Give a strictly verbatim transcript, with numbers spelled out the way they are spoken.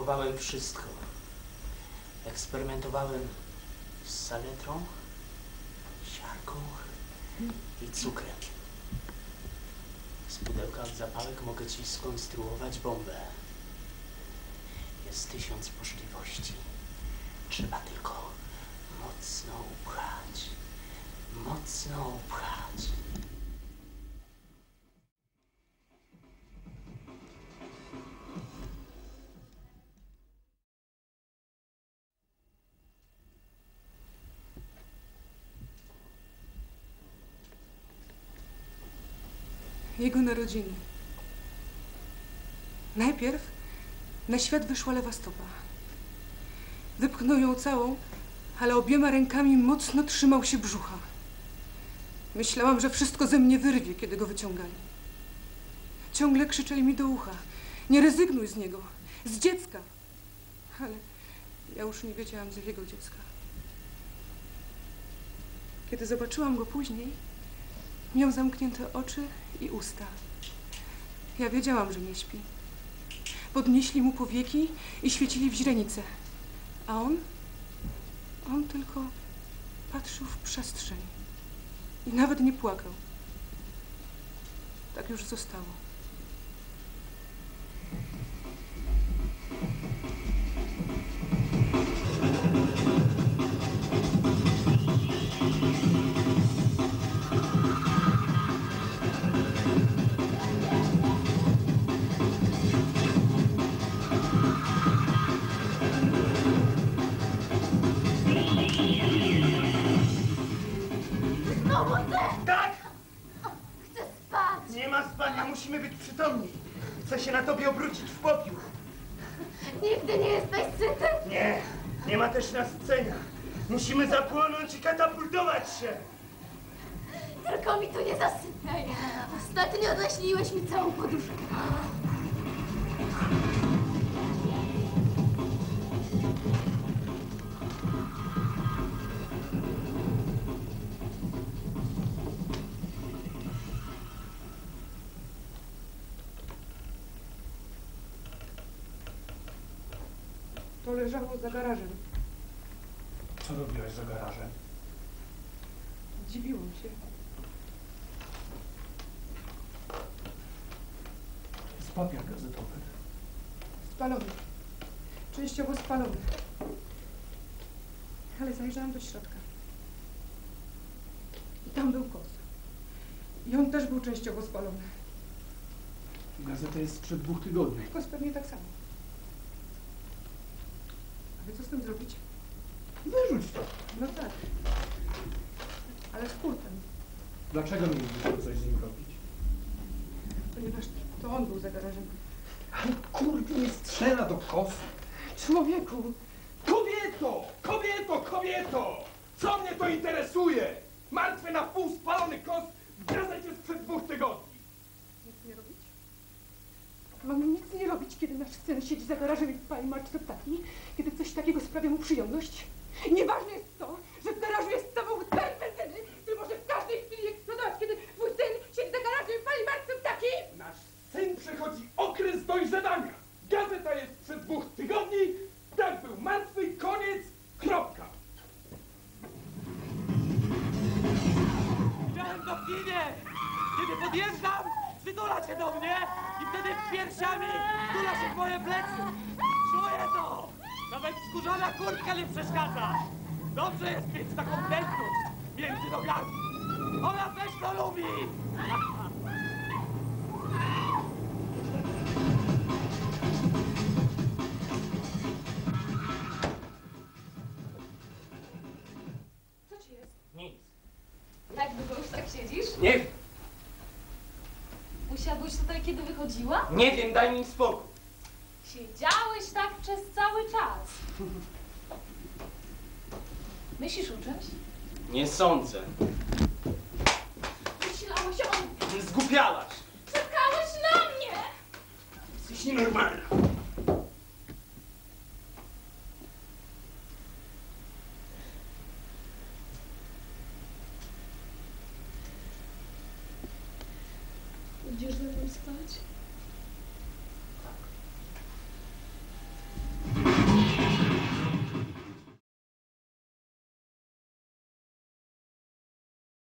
Próbowałem wszystko. Eksperymentowałem z saletrą, siarką i cukrem. Z pudełka od zapałek mogę ci skonstruować bombę. Jest tysiąc możliwości. Trzeba tylko mocno upchać. Mocno upchać. Jego narodziny. Najpierw na świat wyszła lewa stopa. Wypchnął ją całą, ale obiema rękami mocno trzymał się brzucha. Myślałam, że wszystko ze mnie wyrwie, kiedy go wyciągali. Ciągle krzyczeli mi do ucha: nie rezygnuj z niego, z dziecka. Ale ja już nie wiedziałam z jakiego dziecka. Kiedy zobaczyłam go później, miał zamknięte oczy i usta. Ja wiedziałam, że nie śpi. Podnieśli mu powieki i świecili w źrenice. A on? On tylko patrzył w przestrzeń. I nawet nie płakał. Tak już zostało. Musimy być przytomni. Chcę się na tobie obrócić w popiół. Nigdy nie jesteś syty? Nie, nie ma też nasycenia. Musimy zapłonąć i katapultować się. Tylko mi tu nie zasypiaj. Ostatnio zaśniłeś mi całą poduszkę. To leżało za garażem. Co robiłaś za garażem? Dziwiłam się. Z papier gazetowy. Spalony. Częściowo spalony. Ale zajrzałam do środka. I tam był kos. I on też był częściowo spalony. Gazeta jest sprzed dwóch tygodni. Kos pewnie tak samo. Ale co z tym zrobić? Wyrzuć to. No tak. Ale z hurtem. Dlaczego mielibyśmy coś z nim robić? Ponieważ to on był za garażem. Ale kurde, nie strzela do kosy. Człowieku! Kobieto! Kobieto! Kobieto! Co mnie to interesuje? Martwy na pół spalony kos w gazecie sprzed dwóch tygodni. Nic nie robić? Mamy nic nie robić, kiedy nasz syn siedzi za garażem i pali martwe ptaki? Kiedy coś takiego sprawia mu przyjemność? Nieważne jest to, że w garażu jest samochód benzyny, który może w każdej chwili eksplodować, kiedy twój syn siedzi za garażem i pali martwe ptaki! Nasz syn przechodzi okres dojrzewania. Gazeta jest sprzed dwóch tygodni. Tak był martwy, koniec, kropka. Widziałem go w kinie! Kiedy podjeżdżam, przytula się do mnie i wtedy piersiami tula się w moje plecy. Czuję to! Nawet skórzana kurtka nie przeszkadza. Dobrze jest mieć taką tętność między nogami. Ona też to lubi! Co ci jest? Nic. Jak długo już tak siedzisz? Nie wiem. Usiadłeś tutaj, kiedy wychodziła? Nie wiem, daj mi spokój. Siedziałeś tak przez cały czas. Myślisz o czymś? Nie sądzę. Myślałeś o mnie. Zgłupiałaś. Czekałeś na mnie! Jesteś nienormalna. Idziesz ze mną spać?